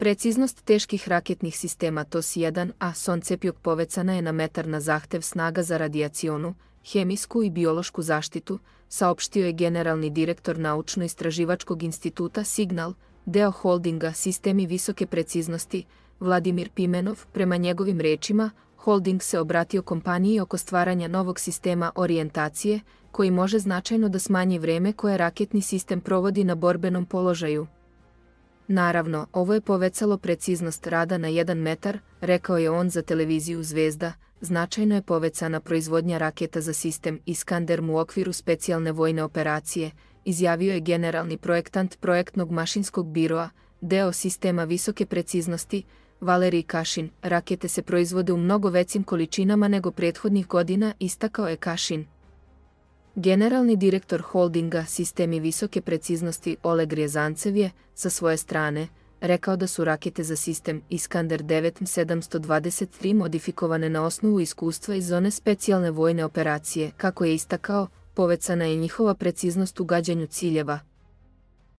Preciznost teških raketnih sistema TOS-1A Soncepjog povećana je na metar na zahtev snaga za radijacionu, hemijsku i biološku zaštitu, saopštio je generalni direktor Naučno-istraživačkog instituta Signal, deo holdinga Sistemi visoke preciznosti, Vladimir Pimenov. Prema njegovim rečima, holding se obratio kompaniji oko stvaranja novog sistema orijentacije, koji može značajno da smanji vreme koje raketni sistem provodi na borbenom položaju. Naravno, ovo je povećalo preciznost rada na 1 metar, rekao je on za televiziju Zvezda. Značajno je povećana proizvodnja raketa za sistem Iskander u okviru specijalne vojne operacije, izjavio je generalni projektant projektnog mašinskog biroa, deo sistema visoke preciznosti, Valerij Kašin. Rakete se proizvode u mnogo većim količinama nego prethodnih godina, istakao je Kašin. Generalni direktor holdinga Sistemi visoke preciznosti Oleg Rjezancev je, sa svoje strane, rekao da su rakete za sistem Iskander 9723 modifikovane na osnovu iskustva iz zone specijalne vojne operacije. Kako je istakao, povećana je njihova preciznost u gađanju ciljeva,